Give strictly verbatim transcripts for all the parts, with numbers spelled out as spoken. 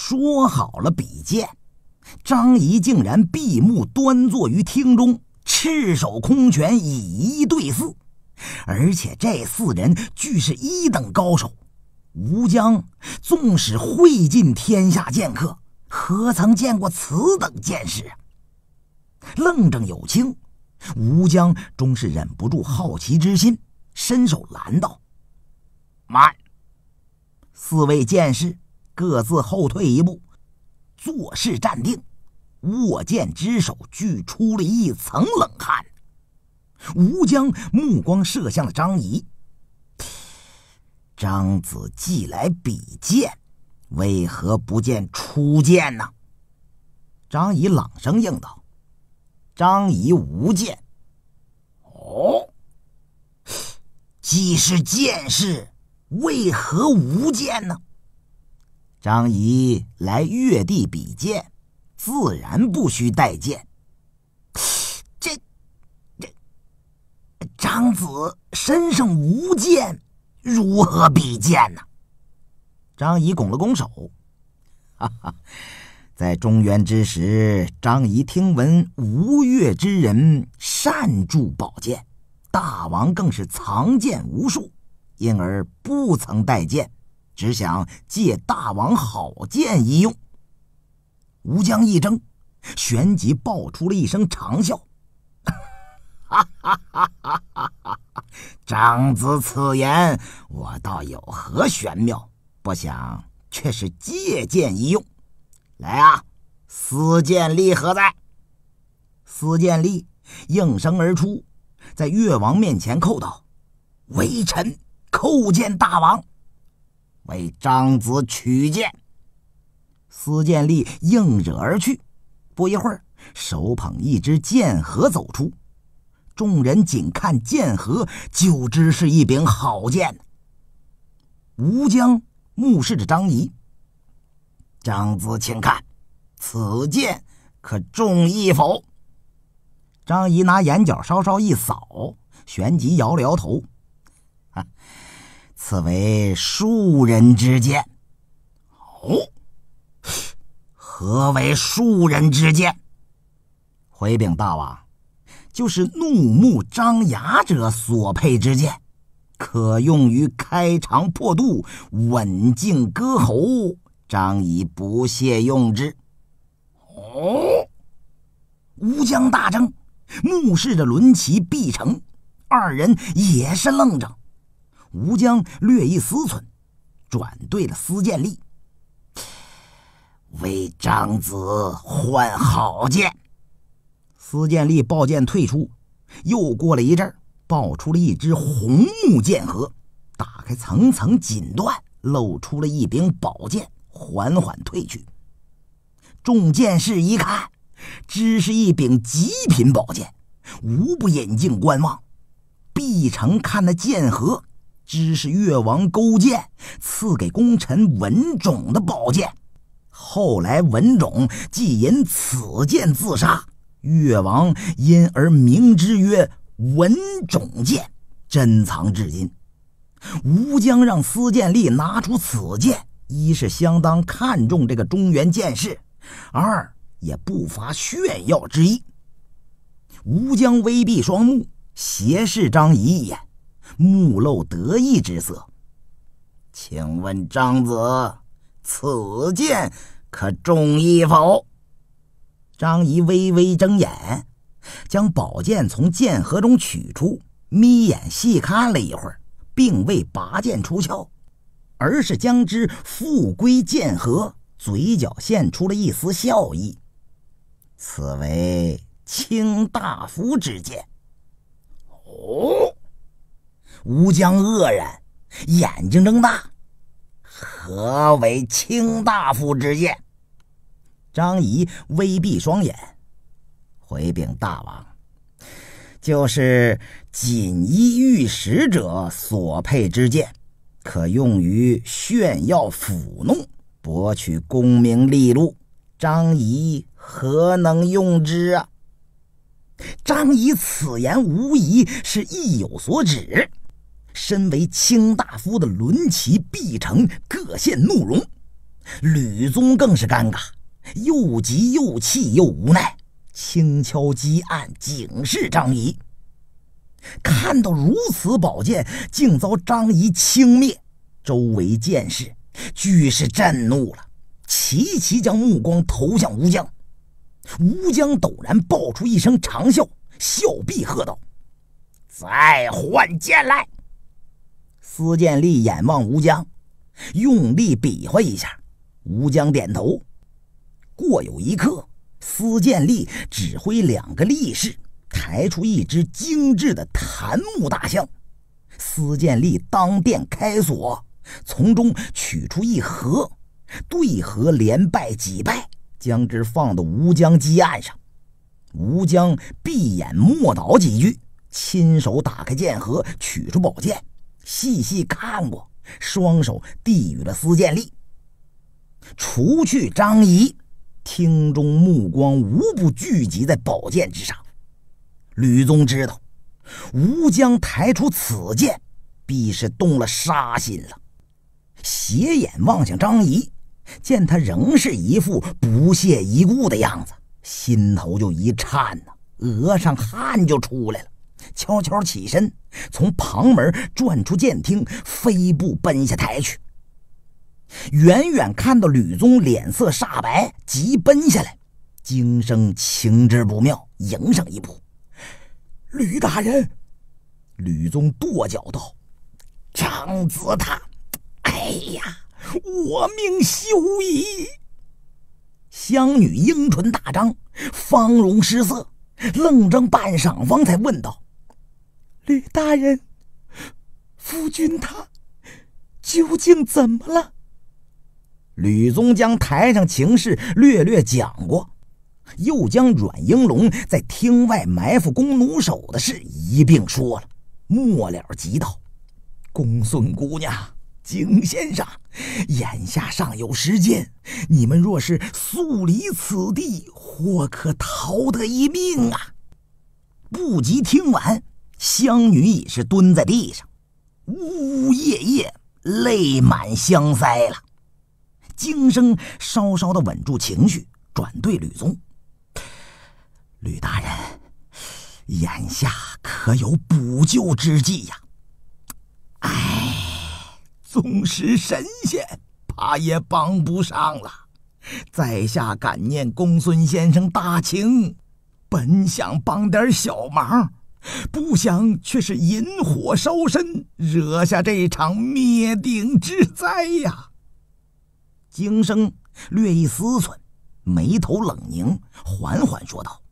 说好了比剑，张仪竟然闭目端坐于厅中，赤手空拳，以一对四。而且这四人俱是一等高手，吴江纵使会尽天下剑客，何曾见过此等剑士啊？愣怔有清，吴江终是忍不住好奇之心，伸手拦道：“慢！”四位剑士各自后退一步，作势站定，握剑之手俱出了一层冷汗。吴江目光射向了张仪，张子既来比剑，为何不见出剑呢？张仪朗声应道：“张仪无剑。”哦，既是剑士，为何无剑呢？张仪来越地比剑，自然不需带剑。这这张子身上无剑，如何比剑呢？张仪拱了拱手，哈哈，在中原之时，张仪听闻吴越之人善铸宝剑，大王更是藏剑无数，因而不曾带剑，只想借大王好剑一用。吴江一怔，旋即爆出了一声长笑，哈哈哈哈哈哈！张子此言，我倒有何玄妙，不想却是借剑一用。来啊，司剑吏何在？司剑吏应声而出，在越王面前叩道：“微臣叩见大王。”为张子取剑。司剑吏应惹而去，不一会儿，手捧一只剑盒走出。众人仅看剑盒，就知是一柄好剑。吴江目视着张仪：“张子，请看，此剑可中意否？”张仪拿眼角稍稍一扫，旋即摇了摇头：“啊，此为庶人之剑。”“哦，何为庶人之剑？”“回禀大王，就是怒目张牙者所配之剑，可用于开肠破肚，刎颈割喉，张仪不屑用之。”“哦！”吴江大怔，目视着伦齐、毕城，二人也是愣怔。吴江略一思忖，转对了司剑吏：“为张子换好剑。”司剑吏抱剑退出，又过了一阵，抱出了一只红木剑盒，打开层层锦缎，露出了一柄宝剑，缓缓退去。众剑士一看，知是一柄极品宝剑，无不引颈观望。毕城看那剑盒，知是越王勾践赐给功臣文种的宝剑。后来文种既因此剑自杀，越王因而名之曰文种剑，珍藏至今。吴江让司剑吏拿出此剑，一是相当看重这个中原剑士，二也不乏炫耀之意。吴江微闭双目，斜视张仪一眼，目露得意之色：“请问张子，此剑可中意否？”张仪微微睁眼，将宝剑从剑盒中取出，眯眼细看了一会儿，并未拔剑出鞘，而是将之复归剑盒，嘴角现出了一丝笑意：“此为卿大夫之剑。”“哦！”吴江愕然，眼睛睁大：“何为卿大夫之剑？”张仪微闭双眼：“回禀大王，就是锦衣玉食者所配之剑，可用于炫耀抚弄，博取功名利禄，张仪何能用之啊？”张仪此言无疑是意有所指。身为卿大夫的伦齐、毕城各现怒容， 吕宗更是尴尬，又急又气又无奈，轻敲击案警示张仪。看到如此宝剑竟遭张仪轻灭，周围剑士俱是震怒了，齐齐将目光投向吴江。吴江陡然爆出一声长啸，笑毕喝道：“再换剑来！”司剑吏眼望吴江，用力比划一下。吴江点头。过有一刻，司剑吏指挥两个力士抬出一只精致的檀木大箱，司剑吏当殿开锁，从中取出一盒，对盒连拜几拜，将之放到吴江击案上。吴江闭眼默祷几句，亲手打开剑盒，取出宝剑，细细看过，双手递与了司剑吏。除去张仪，厅中目光无不聚集在宝剑之上。吕宗知道吴江抬出此剑必是动了杀心了，斜眼望向张仪，见他仍是一副不屑一顾的样子，心头就一颤呢，额上汗就出来了，悄悄起身，从旁门转出剑厅，飞步奔下台去。远远看到吕宗脸色煞白，急奔下来，惊声情知不妙，迎上一步：“吕大人！”吕宗跺脚道：“张子他，哎呀，我命休矣！”湘女樱唇大张，芳容失色，愣怔半晌，方才问道：“吕大人，夫君他究竟怎么了？”吕宗将台上情势略略讲过，又将阮英龙在厅外埋伏弓弩手的事一并说了，末了急道：“公孙姑娘，景先生，眼下尚有时间，你们若是速离此地，或可逃得一命啊！”不及听完，湘女已是蹲在地上，呜呜咽咽，泪满香腮了。京生稍稍的稳住情绪，转对吕宗：“吕大人，眼下可有补救之计呀？”“哎，纵使神仙，怕也帮不上了。在下感念公孙先生大情，本想帮点小忙，不想却是引火烧身，惹下这场灭顶之灾呀。”京生略一思忖，眉头冷凝，缓缓说道：“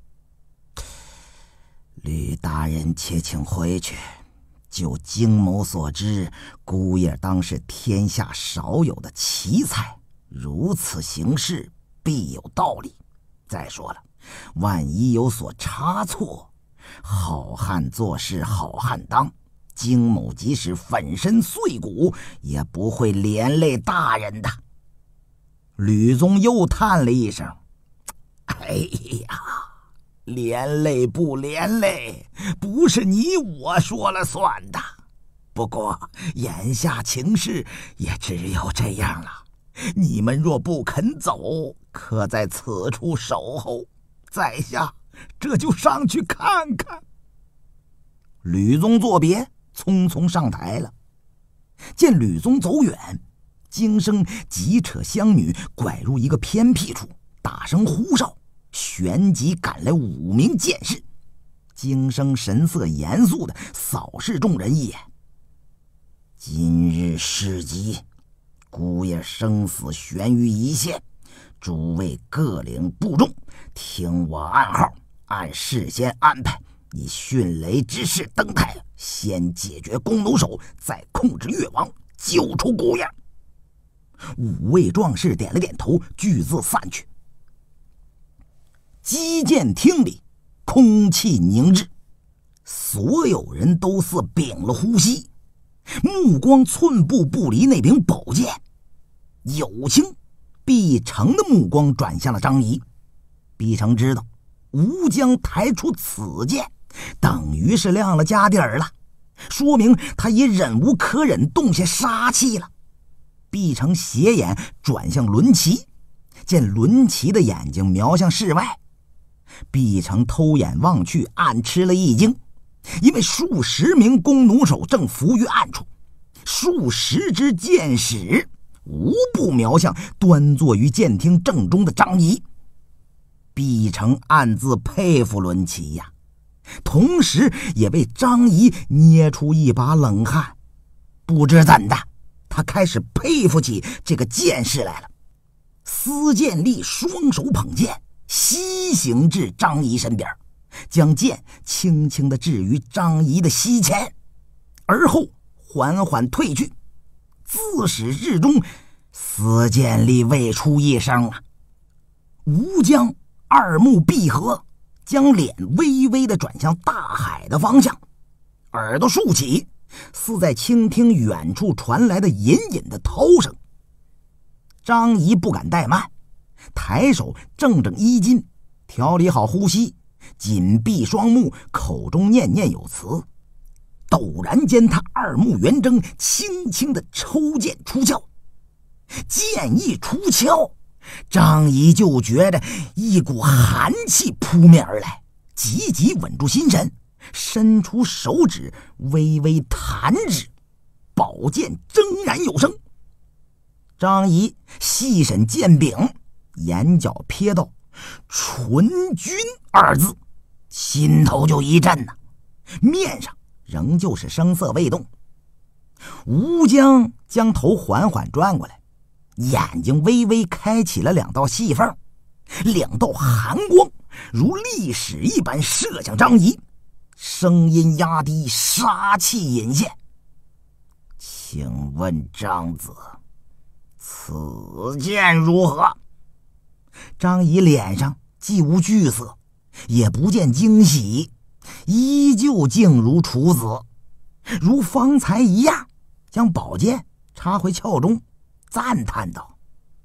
吕大人且请回去。就经某所知，姑爷当是天下少有的奇才，如此行事必有道理。再说了，万一有所差错，好汉做事好汉当，经某即使粉身碎骨，也不会连累大人的。”吕宗又叹了一声：“哎呀，连累不连累，不是你我说了算的。不过眼下情势也只有这样了。你们若不肯走，可在此处守候，在下这就上去看看。”吕宗作别，匆匆上台了。见吕宗走远，京生急扯湘女拐入一个偏僻处，大声呼哨，旋即赶来五名剑士。京生神色严肃地扫视众人一眼：“今日事急，姑爷生死悬于一线，诸位各领部众，听我暗号，按事先安排，以迅雷之势登台，先解决弓弩手，再控制越王，救出姑爷。”五位壮士点了点头，俱自散去。击剑厅里空气凝滞，所有人都似屏了呼吸，目光寸步不离那柄宝剑。有清、毕成的目光转向了张仪。毕成知道吴江抬出此剑，等于是亮了家底儿了，说明他已忍无可忍，动下杀气了。 毕城斜眼转向伦齐，见伦齐的眼睛瞄向室外，毕城偷眼望去，暗吃了一惊，因为数十名弓弩手正伏于暗处，数十支箭矢无不瞄向端坐于剑厅正中的张仪。毕城暗自佩服伦齐呀，同时也为张仪捏出一把冷汗。不知怎的，他开始佩服起这个剑士来了。司剑吏双手捧剑，西行至张仪身边，将剑轻轻地置于张仪的膝前，而后缓缓退去。自始至终，司剑吏未出一声啊。吴江二目闭合，将脸微微地转向大海的方向，耳朵竖起，似在倾听远处传来的隐隐的涛声。张仪不敢怠慢，抬手正正衣襟，调理好呼吸，紧闭双目，口中念念有词。陡然间，他二目圆睁，轻轻地抽剑出鞘。剑一出鞘，张仪就觉得一股寒气扑面而来，急急稳住心神，伸出手指微微弹指，宝剑铮然有声。张仪细审剑柄，眼角瞥到纯君二字，心头就一震呐，面上仍旧是声色未动。吴江将头缓缓转过来，眼睛微微开启了两道细缝，两道寒光如利矢一般射向张仪，声音压低，杀气隐现。请问张子，此剑如何？张仪脸上既无惧色，也不见惊喜，依旧静如处子，如方才一样，将宝剑插回鞘中，赞叹道：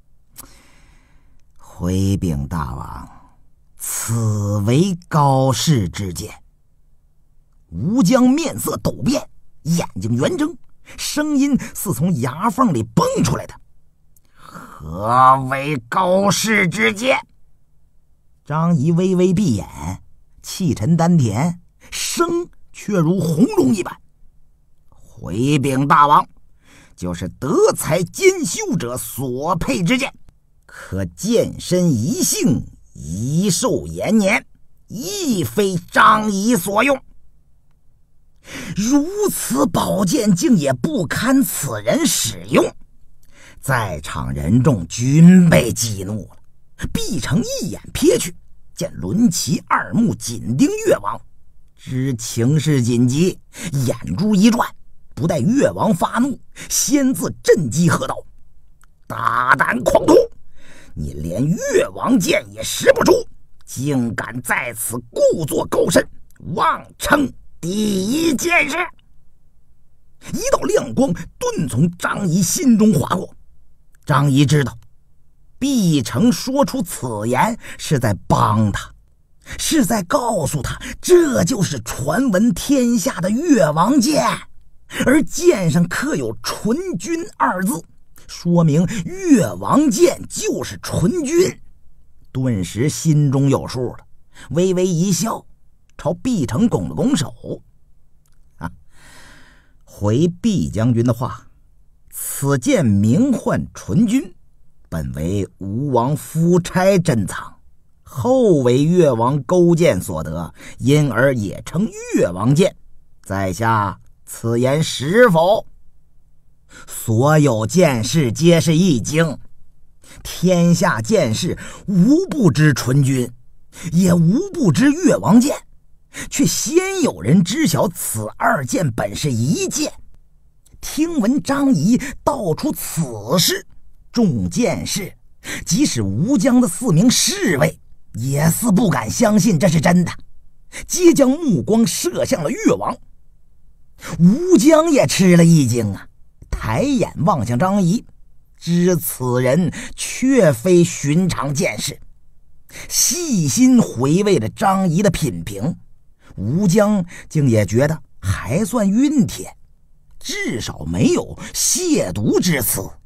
回禀大王，此为高士之剑。吴江面色陡变，眼睛圆睁，声音似从牙缝里蹦出来的：何为高士之剑？张仪微微闭眼，气沉丹田，声却如洪钟一般：回禀大王，就是德才兼修者所配之剑，可剑身一性，一寿延年，亦非张仪所用。如此宝剑竟也不堪此人使用，在场人众均被激怒了。毕城一眼瞥去，见伦齐二目紧盯越王，知情势紧急，眼珠一转，不待越王发怒，先自震击喝道：大胆狂徒，你连越王剑也识不出，竟敢在此故作高深，妄称第一剑士！一道亮光顿从张仪心中划过。张仪知道毕城说出此言是在帮他，是在告诉他这就是传闻天下的越王剑，而剑上刻有纯君二字，说明越王剑就是纯君。顿时心中有数了，微微一笑，朝毕城拱了拱手：啊，回毕将军的话，此剑名唤纯君，本为吴王夫差珍藏，后为越王勾践所得，因而也称越王剑。在下此言实否？所有剑士皆是一惊，天下剑士无不知纯君，也无不知越王剑，却鲜有人知晓此二剑本是一剑。听闻张仪道出此事，众剑士即使吴江的四名侍卫也似不敢相信这是真的，皆将目光射向了越王。吴江也吃了一惊啊，抬眼望向张仪，知此人确非寻常剑士。细心回味了张仪的品评，吴江竟也觉得还算熨帖，至少没有亵渎之词，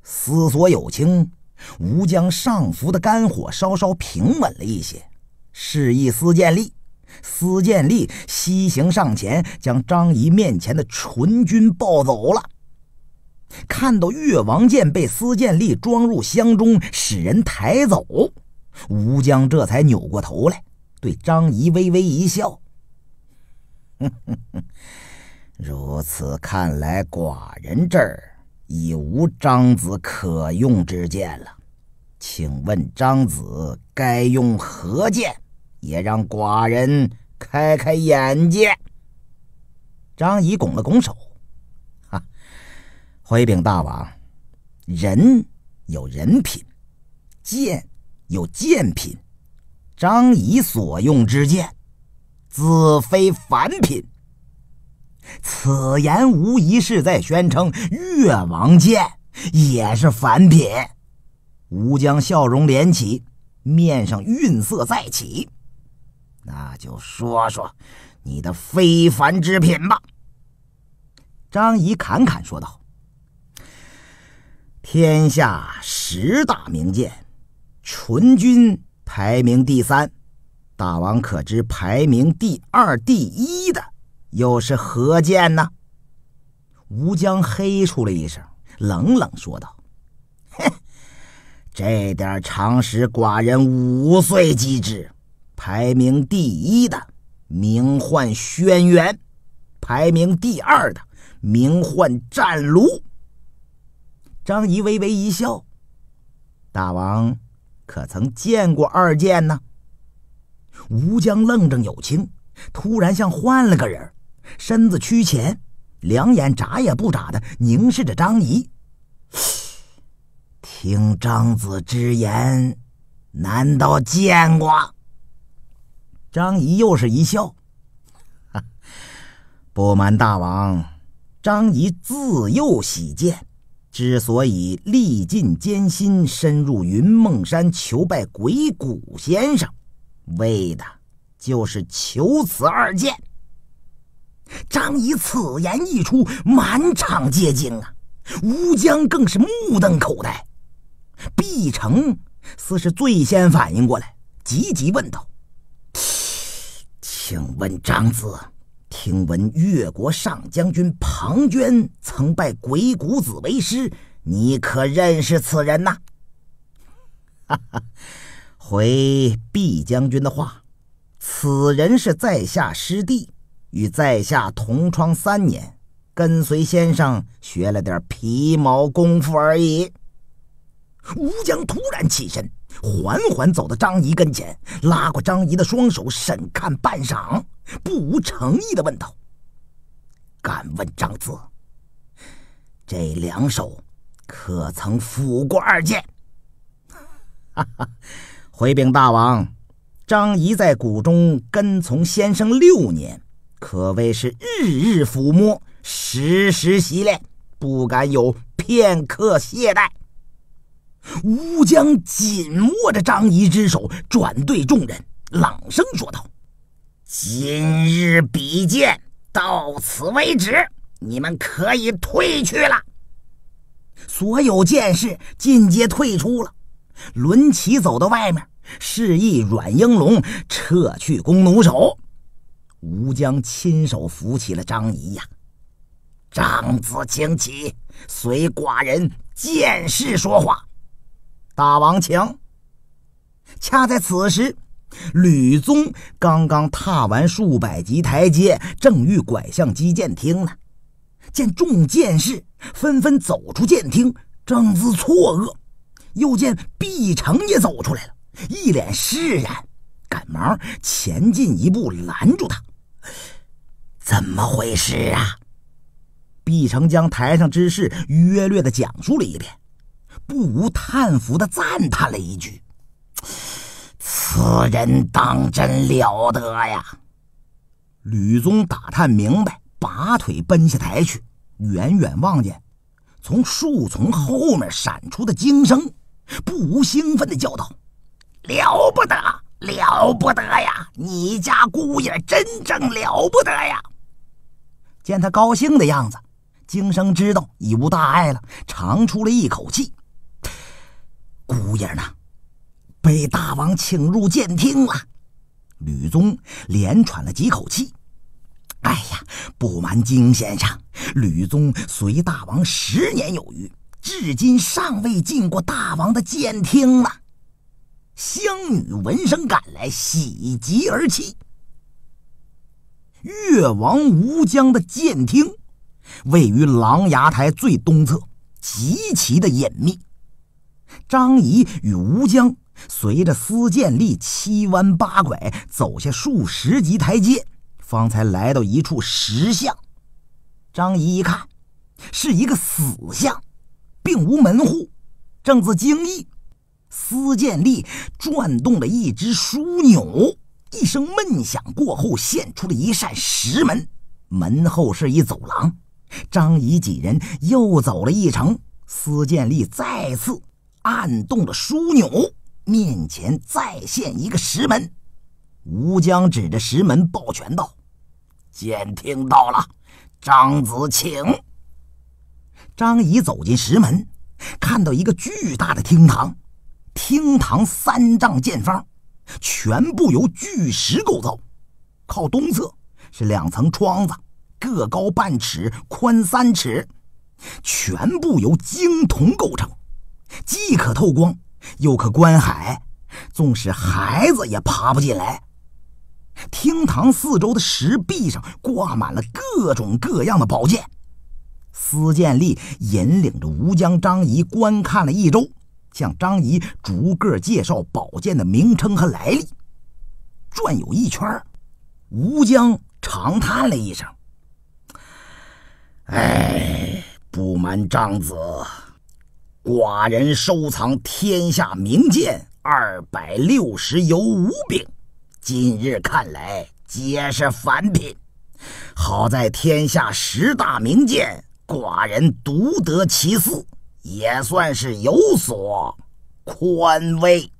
思索有情，吴将上浮的肝火稍稍平稳了一些，示意司建立。司建立西行上前，将张仪面前的纯军抱走了。看到越王剑被司建立装入箱中，使人抬走，吴将这才扭过头来，对张仪微微一笑：“哼哼哼，如此看来，寡人这儿已无张子可用之剑了。请问张子该用何剑？也让寡人开开眼界。”张仪拱了拱手：“哈，回禀大王，人有人品，剑有剑品。张仪所用之剑，自非凡品。”此言无疑是在宣称越王剑也是凡品。吴将笑容连起，面上晕色再起：“那就说说你的非凡之品吧。”张仪侃侃说道：“天下十大名剑，纯军排名第三，大王可知排名第二、第一的又是何剑呢？”吴将嘿出了一声，冷冷说道：“哼，这点常识寡人五岁即知。排名第一的名唤轩辕，排名第二的名唤战卢。”张仪微微一笑：“大王可曾见过二剑呢？”吴将愣怔有情，突然像换了个人，身子趋前，两眼眨也不眨的凝视着张仪。听张子之言，难道见过？张仪又是一笑：“不瞒大王，张仪自幼喜剑，之所以历尽艰辛，深入云梦山求拜鬼谷先生，为的就是求此二剑。”张仪此言一出，满场皆惊啊！吴将更是目瞪口呆。毕城似是最先反应过来，急急问道：“请问张子，听闻越国上将军庞涓曾拜鬼谷子为师，你可认识此人呐？”哈哈，回毕将军的话，此人是在下师弟，与在下同窗三年，跟随先生学了点皮毛功夫而已。吴将突然起身，缓缓走到张仪跟前，拉过张仪的双手，审看半晌，不无诚意地问道：“敢问张子，这两手可曾抚过二剑？”哈哈，回禀大王，张仪在谷中跟从先生六年，可谓是日日抚摸，时时习练，不敢有片刻懈怠。吴将紧握着张仪之手，转对众人，朗声说道：“今日比剑到此为止，你们可以退去了。”所有剑士尽皆退出了，轮齐走到外面，示意阮英龙撤去弓弩手。吴将亲手扶起了张仪呀：“张子请起，随寡人见事说话。”大王请。恰在此时，吕宗刚刚踏完数百级台阶，正欲拐向击剑厅呢。见众剑士纷纷走出剑厅，正自错愕，又见毕城也走出来了，一脸释然，赶忙前进一步拦住他：“怎么回事啊？”毕城将台上之事约略地讲述了一遍，不无叹服地赞叹了一句：“此人当真了得呀！”吕宗打探明白，拔腿奔下台去，远远望见从树丛后面闪出的惊声，不无兴奋地叫道：“了不得，了不得呀！你家姑爷真正了不得呀！”见他高兴的样子，惊声知道已无大碍了，长出了一口气， 姑爷呢，被大王请入剑厅了。吕宗连喘了几口气。哎呀，不瞒金先生，吕宗随大王十年有余，至今尚未进过大王的剑厅呢。湘女闻声赶来，喜极而泣。越王吴江的剑厅位于琅琊台最东侧，极其的隐秘。张仪与吴江随着司剑吏七弯八拐走下数十级台阶，方才来到一处石巷。张仪一看，是一个死巷，并无门户。正自惊异，司剑吏转动了一只枢纽，一声闷响过后，现出了一扇石门，门后是一走廊。张仪几人又走了一程，司剑吏再次按动了枢纽，面前再现一个石门。吴江指着石门抱拳道：“剑厅到了，张子请。”张仪走进石门，看到一个巨大的厅堂，厅堂三丈见方，全部由巨石构造。靠东侧是两层窗子，各高半尺，宽三尺，全部由青铜构成，既可透光，又可观海，纵使孩子也爬不进来。厅堂四周的石壁上挂满了各种各样的宝剑。司剑吏引领着吴江、张仪观看了一周，向张仪逐个介绍宝剑的名称和来历。转有一圈，吴江长叹了一声：“哎，不瞒张子，寡人收藏天下名剑二百六十有五柄，今日看来皆是凡品。好在天下十大名剑，寡人独得其四，也算是有所宽慰。”